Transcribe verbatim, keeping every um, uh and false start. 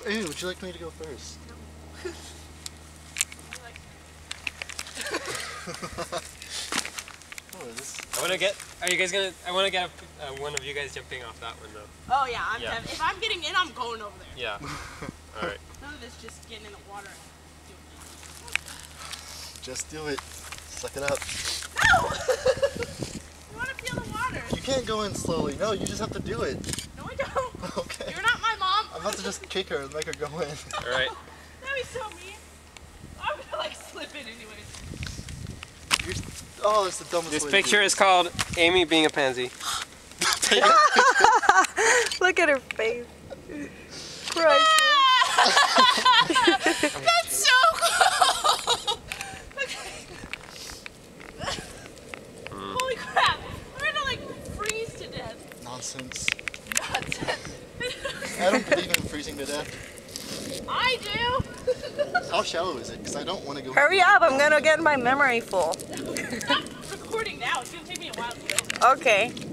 Hey, would you like me to go first? No. Oh, this... I want to get. Are you guys gonna? I want to get a, uh, one of you guys jumping off that one though. Oh yeah, I'm. Yeah. If I'm getting in, I'm going over there. Yeah. All right. None of this just getting in the water. Just do it. Suck it up. No! I want to feel the water. You can't go in slowly. No, you just have to do it. No, I don't. Okay. You're not my mom. I'm about to just kick her and make her go in. All right. That'd be so mean. I'm gonna like slip in anyways. You're... Oh, that's the dumbest This way picture to do is called Amy being a pansy. Look at her face. Christ. That's so cool. Holy crap! We're gonna like freeze to death. Nonsense. Nonsense. I don't believe in freezing to death. I do. How shallow is it? Because I don't want to go. Hurry up, I'm gonna get my memory full. Stop recording now. It's gonna take me a while to go. Okay.